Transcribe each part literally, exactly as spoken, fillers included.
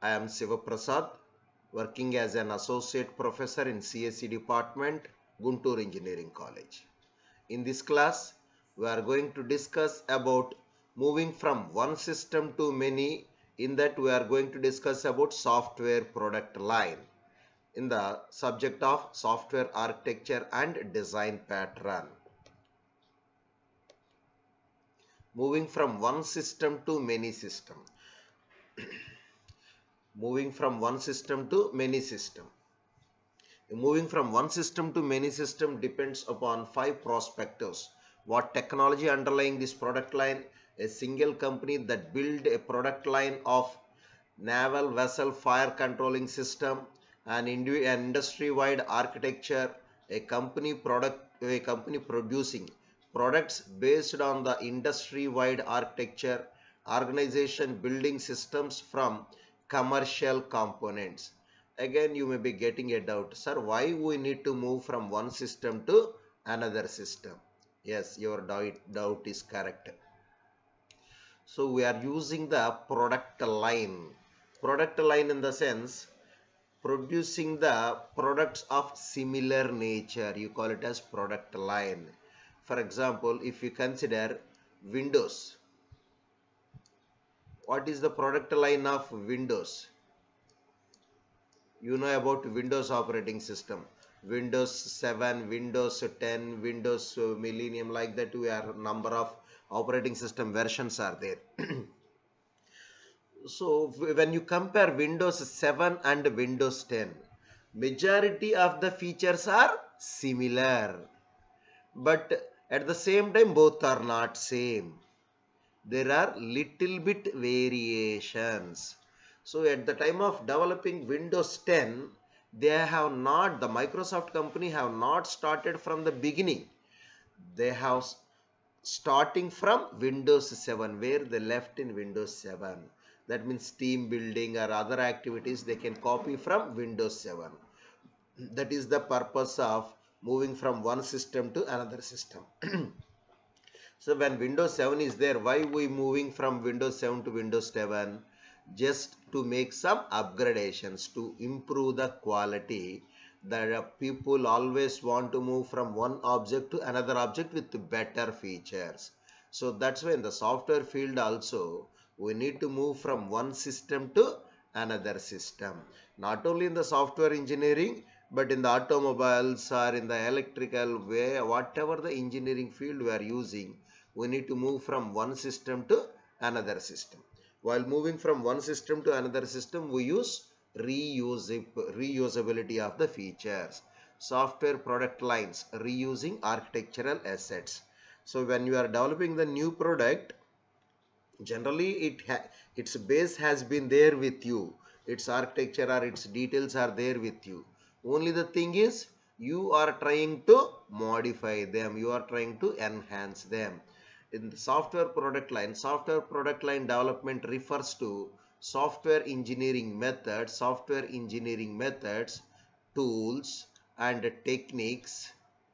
I am Siva Prasad, working as an associate professor in C S E department, Guntur Engineering College. In this class, we are going to discuss about moving from one system to many. In that, we are going to discuss about software product line in the subject of software architecture and design pattern. Moving from one system to many system. Moving from one system to many system. Moving from one system to many system depends upon five perspectives. What technology underlying this product line? A single company that build a product line of naval vessel fire controlling system, an, an industry-wide architecture, a company product, a company producing products based on the industry-wide architecture, organization building systems from commercial components. Again, you may be getting a doubt, sir, why we need to move from one system to another system? Yes, your doubt, doubt is correct. So we are using the product line. Product line in the sense producing the products of similar nature. You call it as product line. For example, if you consider Windows, what is the product line of Windows? You know about Windows operating system. Windows seven, Windows ten, Windows Millennium, like that we are number of operating system versions are there. So when you compare Windows seven and Windows ten, majority of the features are similar, but at the same time both are not same. There are little bit variations. So at the time of developing Windows ten, they have not, the Microsoft company have not started from the beginning. They have starting from Windows seven, where they left in Windows seven. That means team building or other activities they can copy from Windows seven. That is the purpose of moving from one system to another system. So when Windows seven is there, why we moving from Windows seven to Windows seven? Just to make some upgradations to improve the quality. That people always want to move from one object to another object with better features. So that's why in the software field also we need to move from one system to another system. Not only in the software engineering, but in the automobiles or in the electrical way, whatever the engineering field we are using, we need to move from one system to another system. While moving from one system to another system, we use reusability of the features. Software product lines, reusing architectural assets. So when you are developing the new product, generally it its base has been there with you. Its architecture or its details are there with you. Only the thing is, you are trying to modify them. You are trying to enhance them. In the software product line, software product line development refers to software engineering methods, software engineering methods, tools and techniques,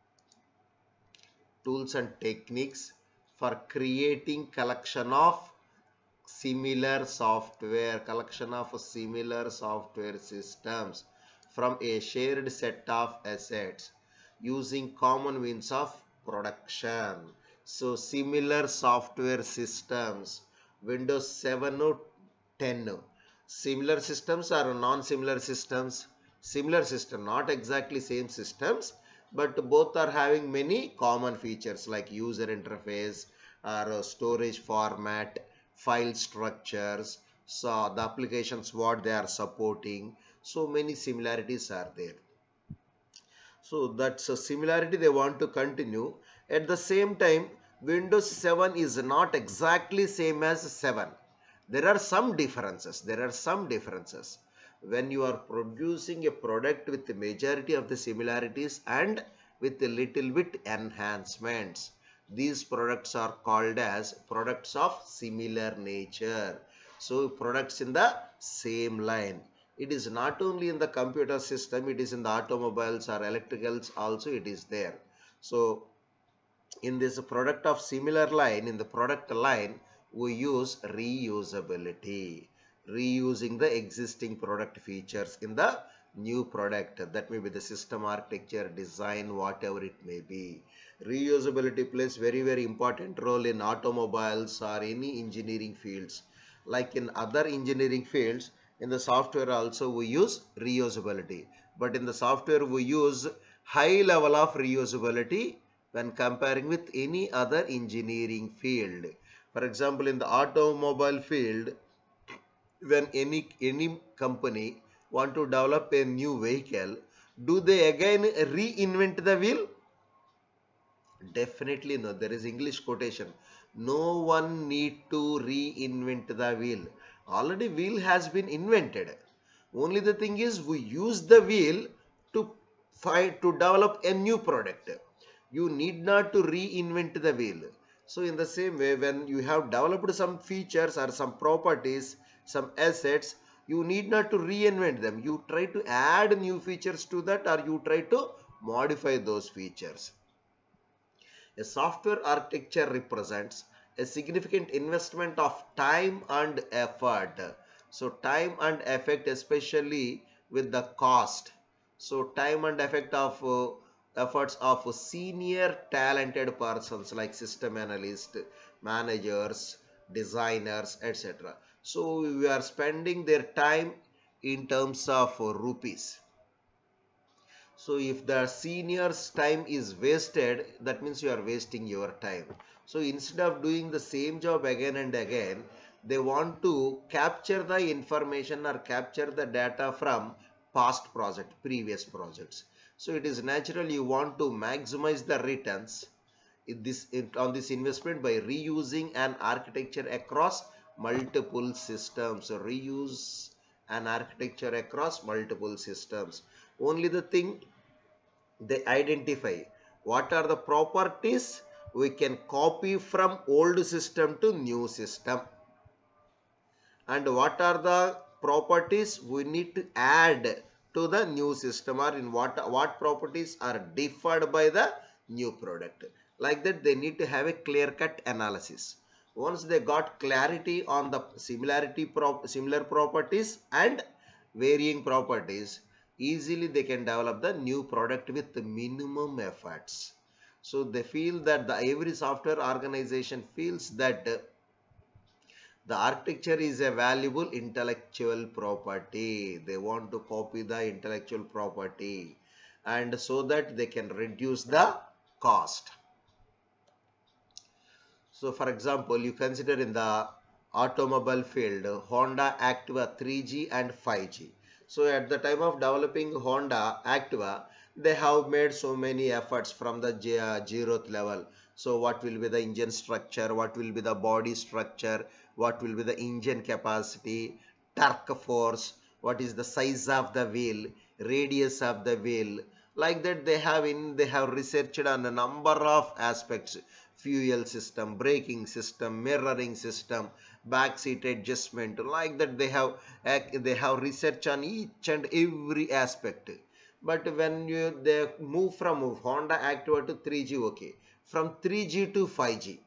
tools and techniques for creating collection of similar software, collection of similar software systems from a shared set of assets using common means of production. So similar software systems, Windows seven or ten. Similar systems or non-similar systems? Similar system, not exactly same systems, but both are having many common features like user interface or storage format, file structures, so the applications what they are supporting. So many similarities are there. So that's a similarity they want to continue. At the same time, Windows seven is not exactly same as seven. There are some differences. There are some differences. When you are producing a product with the majority of the similarities and with a little bit enhancements, these products are called as products of similar nature. So products in the same line. It is not only in the computer system, it is in the automobiles or electricals also it is there. So in this product of similar line, in the product line, we use reusability. reusing the existing product features in the new product. That may be the system architecture, design, whatever it may be. Reusability plays very very important role in automobiles or any engineering fields. Like in other engineering fields, in the software also we use reusability, but in the software we use high level of reusability when comparing with any other engineering field. For example, in the automobile field, when any any company want to develop a new vehicle, do they again reinvent the wheel? Definitely no. There is English quotation, no one need to reinvent the wheel. Already wheel has been invented. Only the thing is we use the wheel to find to develop a new product. You need not to reinvent the wheel. So in the same way, when you have developed some features or some properties, some assets, you need not to reinvent them. You try to add new features to that, or you try to modify those features. A software architecture represents a significant investment of time and effort. So time and effort, especially with the cost. So time and effort of uh, efforts of senior talented persons like system analysts, managers, designers, et cetera. So we are spending their time in terms of uh, rupees. So if the senior's time is wasted, that means you are wasting your time. So instead of doing the same job again and again, they want to capture the information or capture the data from past project, previous projects. So it is natural you want to maximize the returns in this in, on this investment by reusing an architecture across multiple systems. So reuse an architecture across multiple systems. Only the thing, they identify what are the properties we can copy from old system to new system, and what are the properties we need to add to the new system, or in what what properties are differed by the new product. Like that, they need to have a clear cut analysis. Once they got clarity on the similarity prop similar properties and varying properties, easily they can develop the new product with the minimum efforts. So they feel that the every software organization feels that the architecture is a valuable intellectual property. They want to copy the intellectual property, and so that they can reduce the cost. So for example, you consider in the automobile field, Honda Activa three G and five G. So at the time of developing Honda Activa, they have made so many efforts from the zeroth level. So what will be the engine structure, what will be the body structure, what will be the engine capacity, torque force, what is the size of the wheel, radius of the wheel. Like that, they have in they have researched on a number of aspects: fuel system, braking system, mirroring system, back seat adjustment. Like that, they have they have research on each and every aspect. But when you they move from Honda Activa to three G, okay, from three G to five G,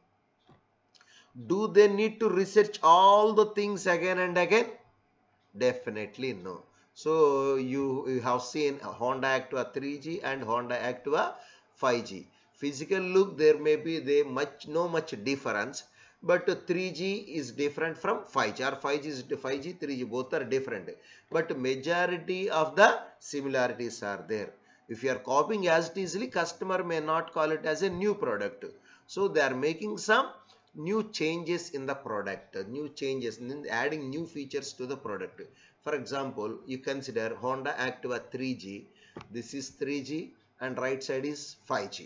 do they need to research all the things again and again? Definitely no. So you, you have seen Honda Activa three G and Honda Activa five G. Physical look, there may be they much no much difference, but three G is different from five G, or five G is five G, three G, both are different. But majority of the similarities are there. If you are copying as it easily, customer may not call it as a new product. So they are making some new changes in the product, new changes, adding new features to the product. For example, you consider Honda Activa three G. This is three G and right side is five G.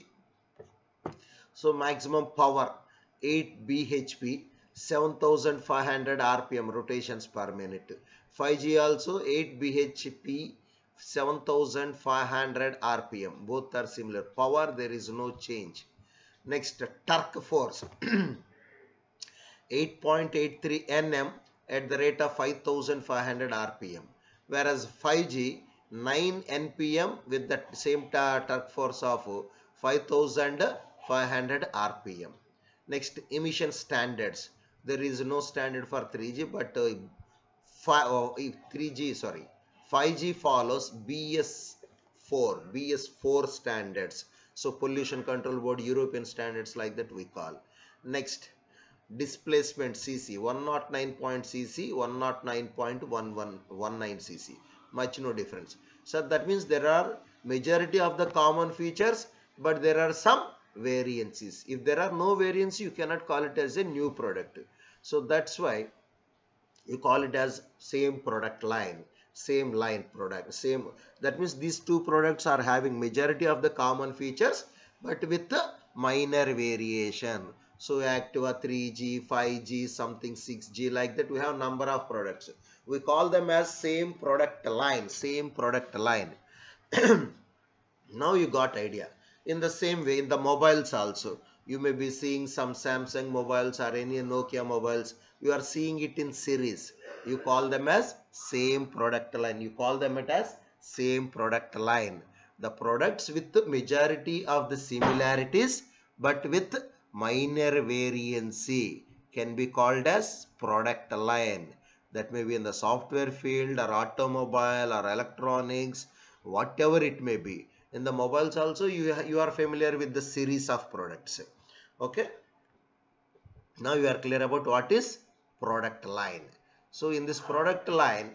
So maximum power eight B H P, seven thousand five hundred R P M rotations per minute. five G also eight B H P, seven thousand five hundred R P M. Both are similar. Power, there is no change. Next, torque force. eight point eight three N M at the rate of five thousand five hundred R P M, whereas five G nine N P M with the same torque force of five thousand five hundred R P M. Next, emission standards. There is no standard for three G, but uh, five, oh, if three G, sorry, five G follows B S four, B S four standards. So Pollution Control Board, European standards like that we call. Next, displacement C C, one oh nine point C C, one oh nine point one one one nine C C, much no difference. So that means there are majority of the common features, but there are some variances. If there are no variants, you cannot call it as a new product. So that's why you call it as same product line, same line product, same. That means these two products are having majority of the common features, but with the minor variation. So Activa three G, five G, something six G, like that we have number of products. We call them as same product line, same product line. Now you got idea. In the same way, in the mobiles also, you may be seeing some Samsung mobiles or any Nokia mobiles. You are seeing it in series. You call them as same product line. You call them it as same product line. The products with the majority of the similarities, but with minor variancy, can be called as product line. That may be in the software field or automobile or electronics, whatever it may be. In the mobiles also, you, you are familiar with the series of products. Okay. Now you are clear about what is product line. So in this product line,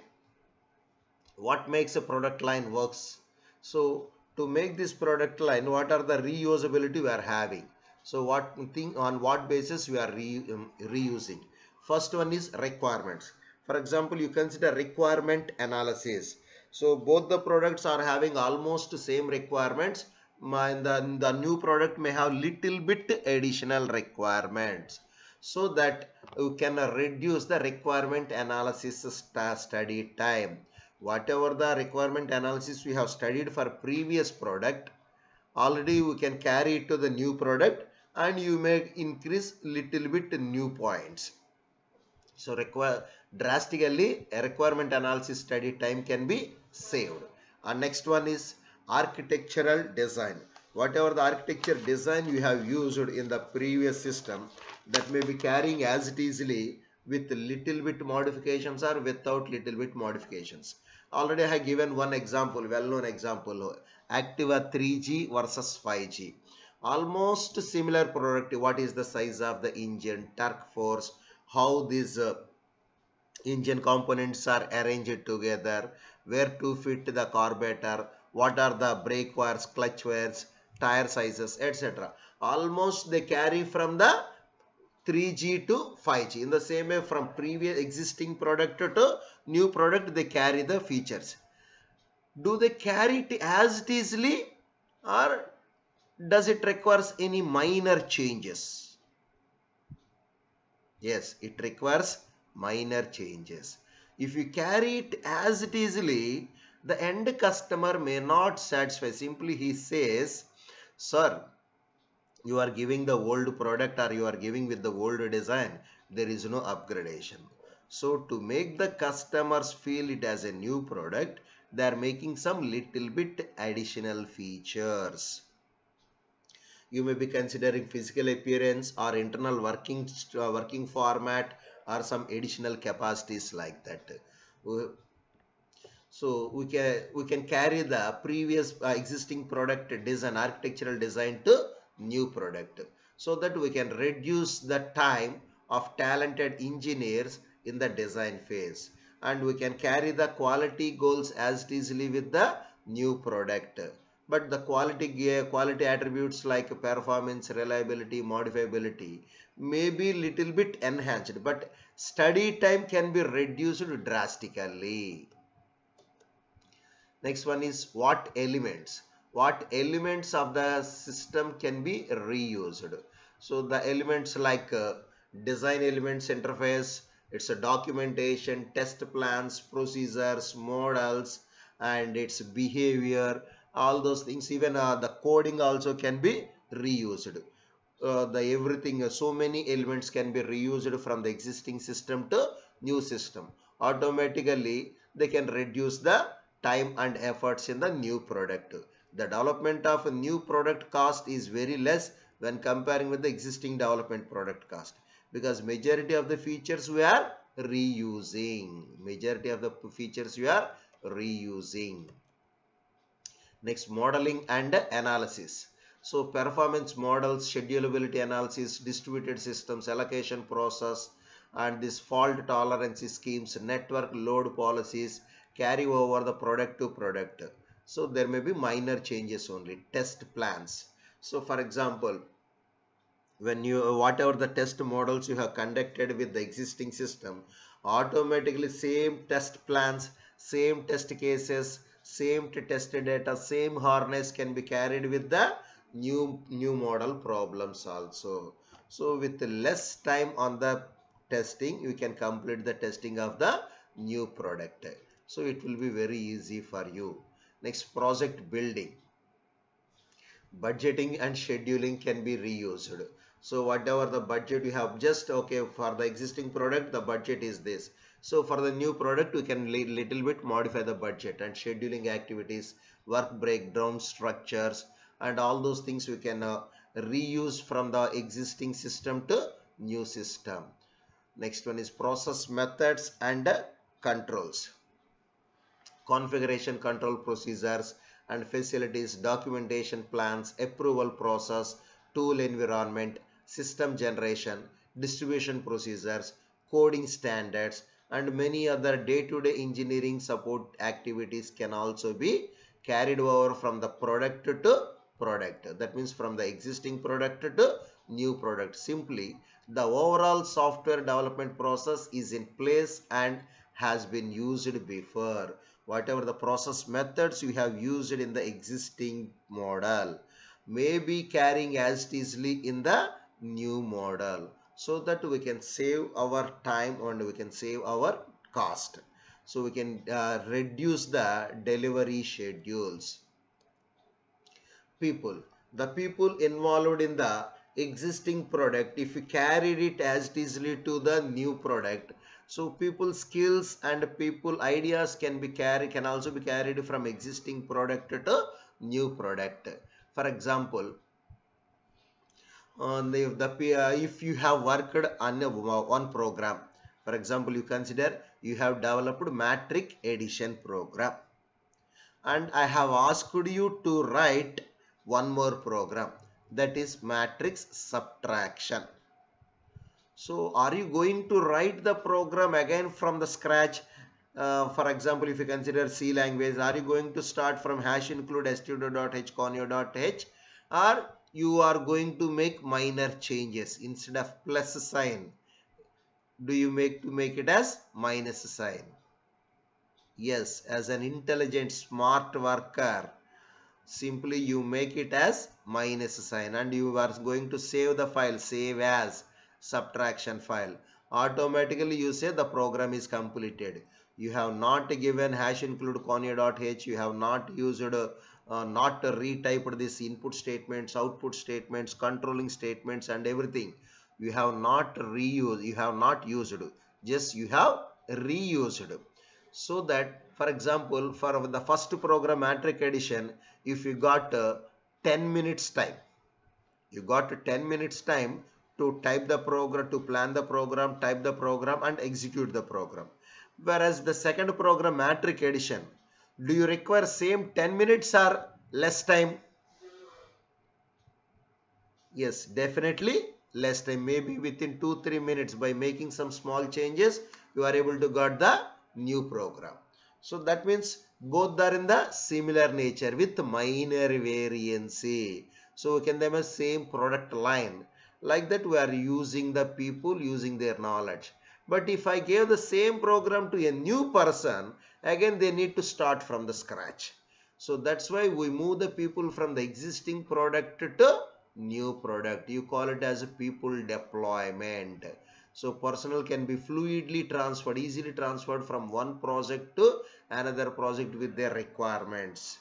what makes a product line works? So to make this product line, what are the reusability we are having? So what thing, on what basis we are re, um, reusing? First one is requirements. For example, you consider requirement analysis. So both the products are having almost same requirements. My, the, the new product may have little bit additional requirements, so that you can reduce the requirement analysis study time. Whatever the requirement analysis we have studied for previous product, already we can carry it to the new product, and you may increase little bit new points. So require drastically a requirement analysis study time can be saved. And next one is architectural design. Whatever the architecture design you have used in the previous system, that may be carrying as it easily with little bit modifications or without little bit modifications. Already I have given one example, well-known example, Activa three G versus five G. Almost similar product. What is the size of the engine, torque force, how these uh, engine components are arranged together, where to fit the carburetor, what are the brake wires, clutch wires, tire sizes, et cetera. Almost they carry from the three G to five G. In the same way, from previous existing product to new product, they carry the features. Do they carry it as easily, or does it requires any minor changes? Yes, it requires minor changes. If you carry it as it easily, the end customer may not satisfy. Simply he says, sir, you are giving the old product, or you are giving with the old design, there is no upgradation. So to make the customers feel it as a new product, they are making some little bit additional features. You may be considering physical appearance or internal working uh, working format, or some additional capacities like that. So we can we can carry the previous uh, existing product design, architectural design, to new product, so that we can reduce the time of talented engineers in the design phase, and we can carry the quality goals as easily with the new product. But the quality quality attributes like performance, reliability, modifiability may be little bit enhanced, but study time can be reduced drastically. Next one is what elements. What elements of the system can be reused? So the elements like uh, design elements, interface, it's a documentation, test plans, procedures, models, and its behavior, all those things. Even uh, the coding also can be reused. Uh, the everything, uh, so many elements can be reused from the existing system to new system. Automatically, they can reduce the time and efforts in the new product. The development of a new product cost is very less when comparing with the existing development product cost, because majority of the features we are reusing. Majority of the features you are reusing. Next, modeling and analysis. So performance models, schedulability analysis, distributed systems, allocation process, and this fault tolerance schemes, network load policies carry over the product to product. So there may be minor changes only. Test plans. So for example, when you whatever the test models you have conducted with the existing system, automatically same test plans, same test cases, same test data, same harness can be carried with the new new model problems also. So with less time on the testing, you can complete the testing of the new product. So it will be very easy for you. Next, project building. Budgeting and scheduling can be reused. So whatever the budget you have, just okay, for the existing product the budget is this, so for the new product we can little bit modify the budget, and scheduling activities, work breakdown structures, and all those things we can uh, reuse from the existing system to new system. Next one is process methods and uh, controls. Configuration control procedures and facilities, documentation plans, approval process, tool environment, system generation, distribution procedures, coding standards, and many other day-to-day engineering support activities can also be carried over from the product to product. That means from the existing product to new product. Simply, the overall software development process is in place and has been used before. Whatever the process methods you have used in the existing model may be carrying as easily in the new model, so that we can save our time and we can save our cost. So we can uh, reduce the delivery schedules. People, the people involved in the existing product, if you carried it as easily to the new product, so people skills and people ideas can be carried, can also be carried from existing product to new product. For example, uh, the, the uh, if you have worked on a, one program, for example, you consider you have developed matrix addition program, and I have asked you to write one more program, that is matrix subtraction. So are you going to write the program again from the scratch? Uh, for example, if you consider C language, are you going to start from hash include stdio.h conio.h, or you are going to make minor changes? Instead of plus sign, do you make to make it as minus sign? Yes, as an intelligent smart worker, simply you make it as minus sign, and you are going to save the file, save as subtraction file. Automatically you say the program is completed. You have not given hash include conio.h, you have not used uh, uh, not retyped this input statements, output statements, controlling statements and everything. You have not reused, you have not used, just you have reused. So that, for example, for the first program matrix addition, if you got uh, ten minutes time, you got ten minutes time to type the program, to plan the program, type the program and execute the program. Whereas the second program matrix addition, do you require same ten minutes or less time? Yes, definitely less time. Maybe within two to three minutes, by making some small changes, you are able to get the new program. So that means both are in the similar nature with minor variance. So we can have a same product line. Like that we are using the people using their knowledge. But if I gave the same program to a new person, again they need to start from the scratch. So that's why we move the people from the existing product to new product. You call it as a people deployment. So personnel can be fluidly transferred, easily transferred from one project to another project with their requirements.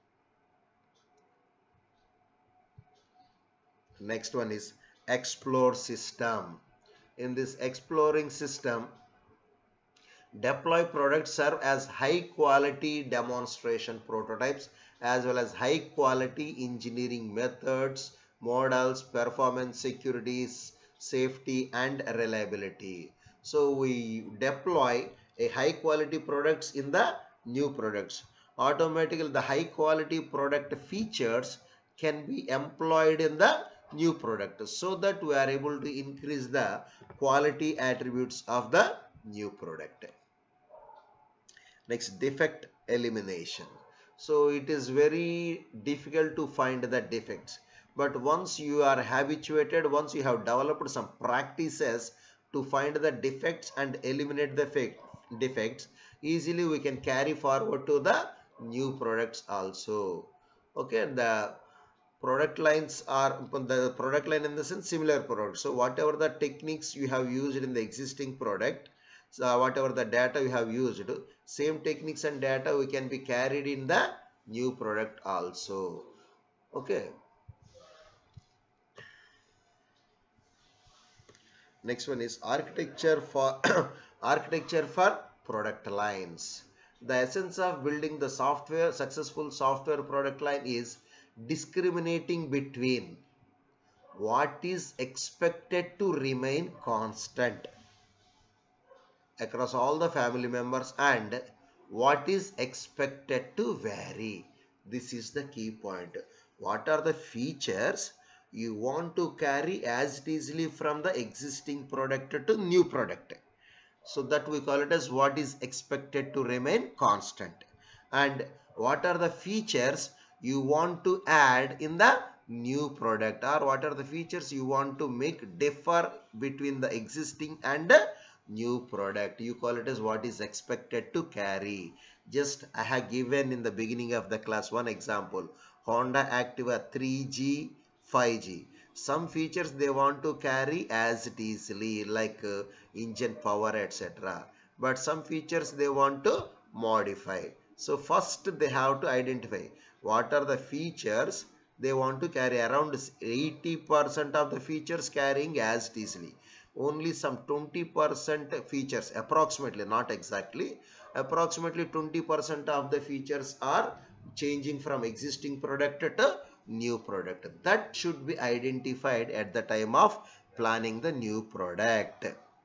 Next one is explore system. In this exploring system, deploy products serve as high quality demonstration prototypes as well as high quality engineering methods, models, performance, securities, safety and reliability. So we deploy a high quality products in the new products. Automatically the high quality product features can be employed in the new product, so that we are able to increase the quality attributes of the new product. Next, defect elimination. So it is very difficult to find the defects, but once you are habituated, once you have developed some practices to find the defects and eliminate the defects, easily we can carry forward to the new products also. Okay, the product lines are the product line in the sense similar product. So whatever the techniques you have used in the existing product, so whatever the data you have used, same techniques and data we can be carried in the new product also. Okay. Next one is architecture for architecture for product lines. The essence of building the software successful software product line is discriminating between what is expected to remain constant across all the family members and what is expected to vary. This is the key point. What are the features you want to carry as easily from the existing product to new product? So that we call it as what is expected to remain constant. And what are the features you want to add in the new product, or what are the features you want to make differ between the existing and new product. You call it as what is expected to carry. Just I have given in the beginning of the class one example, Honda Activa three G, five G. Some features they want to carry as it easily, like uh, engine power, et cetera. But some features they want to modify. So first they have to identify what are the features they want to carry. Around eighty percent of the features carrying as it easily. Only some twenty percent features, approximately, not exactly, approximately twenty percent of the features are changing from existing product to new product. That should be identified at the time of planning the new product.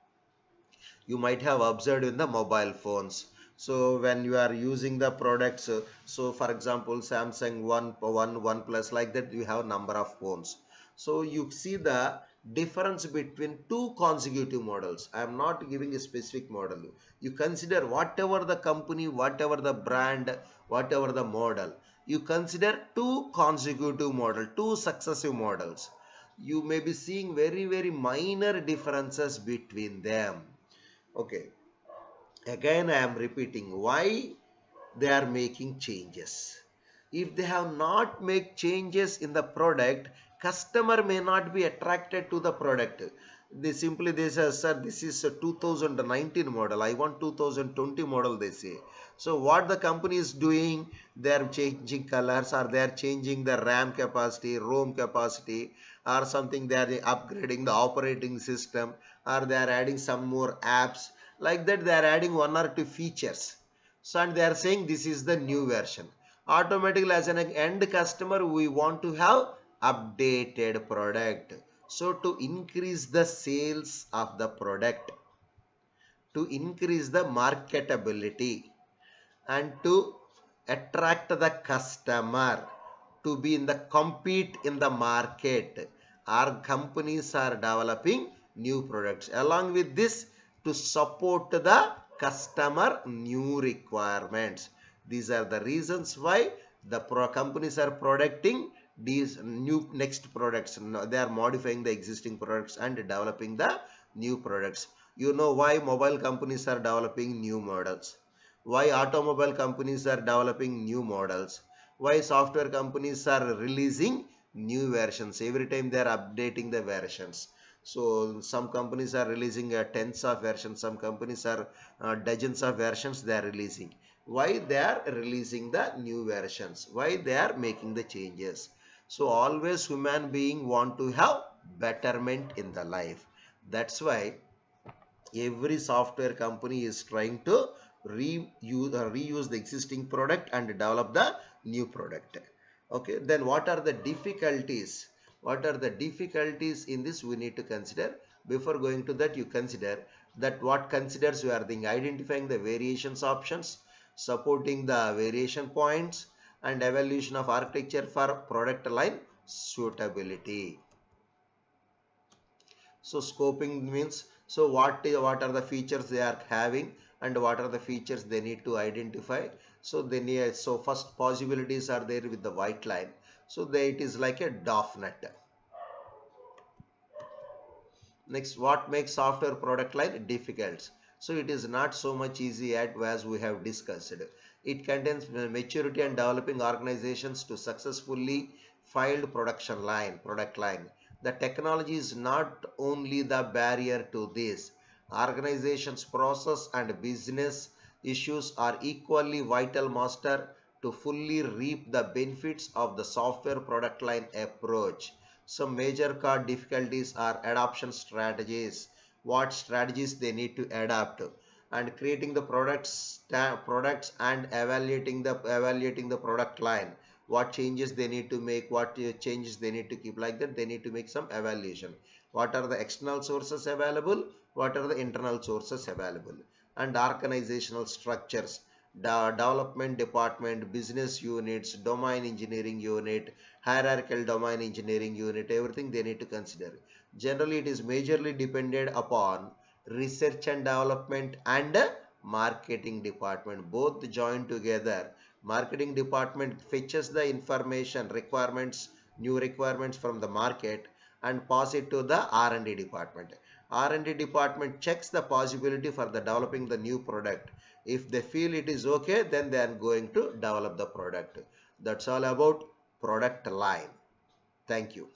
You might have observed in the mobile phones. So when you are using the products, so for example Samsung one, one, one plus, like that you have number of phones. So you see the difference between two consecutive models. I am not giving a specific model. You consider whatever the company, whatever the brand, whatever the model, you consider two consecutive model, two successive models. You may be seeing very very minor differences between them. Okay, again I am repeating why they are making changes. If they have not make changes in the product, customer may not be attracted to the product. They simply they say, sir, this is a two thousand nineteen model, I want two thousand twenty model, they say. So what the company is doing, they are changing colors, or they are changing the RAM capacity, ROM capacity, or something, they are upgrading the operating system, or they are adding some more apps. Like that they are adding one or two features. So and they are saying this is the new version. Automatically as an end customer we want to have updated product. So to increase the sales of the product, to increase the marketability, and to attract the customer, to be in the compete in the market, our companies are developing new products. Along with this, to support the customer new requirements. These are the reasons why the pro companies are producing these new next products. They are modifying the existing products and developing the new products. You know why mobile companies are developing new models, why automobile companies are developing new models, why software companies are releasing new versions. Every time they are updating the versions. So some companies are releasing uh, tens of versions, some companies are uh, dozens of versions they are releasing. Why they are releasing the new versions? Why they are making the changes? So always human being want to have betterment in the life. That's why every software company is trying to reuse, uh, reuse the existing product and develop the new product. Okay, then what are the difficulties? What are the difficulties in this we need to consider? Before going to that, you consider That what considers you are the identifying the variations options, supporting the variation points, and evaluation of architecture for product line suitability. So scoping means, so what what are the features they are having and what are the features they need to identify. So they need, so first possibilities are there with the white line. So they, it is like a D O F net. Next, what makes software product line difficult? So it is not so much easy at as we have discussed. It contains maturity and developing organizations to successfully filed production line, product line. The technology is not only the barrier to this. Organizations, process and business issues are equally vital master to fully reap the benefits of the software product line approach. Some major core difficulties are adoption strategies, what strategies they need to adapt, and creating the products products and evaluating the evaluating the product line, what changes they need to make, what changes they need to keep, like that they need to make some evaluation. What are the external sources available, what are the internal sources available, and organizational structures, the development department, business units, domain engineering unit, hierarchical domain engineering unit, everything they need to consider. Generally, it is majorly dependent upon research and development and marketing department. Both join together. Marketing department fetches the information, requirements, new requirements from the market and pass it to the R and D department. R and D department checks the possibility for the developing the new product. If they feel it is okay, then they are going to develop the product. That's all about product line. Thank you.